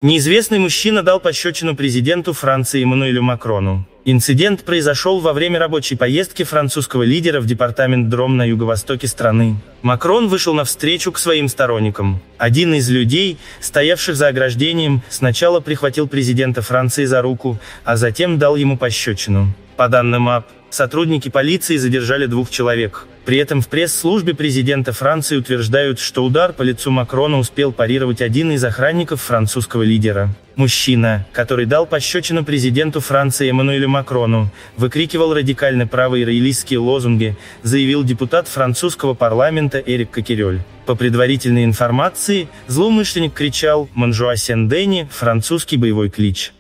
Неизвестный мужчина дал пощечину президенту Франции Эммануэлю Макрону. Инцидент произошел во время рабочей поездки французского лидера в департамент Дром на юго-востоке страны. Макрон вышел навстречу к своим сторонникам. Один из людей, стоявших за ограждением, сначала прихватил президента Франции за руку, а затем дал ему пощечину. По данным АП, сотрудники полиции задержали 2 человек. При этом в пресс-службе президента Франции утверждают, что удар по лицу Макрона успел парировать один из охранников французского лидера. Мужчина, который дал пощечину президенту Франции Эммануэлю Макрону, выкрикивал радикально правые роялистские лозунги, заявил депутат французского парламента Эрик Кокерёль. По предварительной информации, злоумышленник кричал «Монжуа Сен-Дени», французский боевой клич.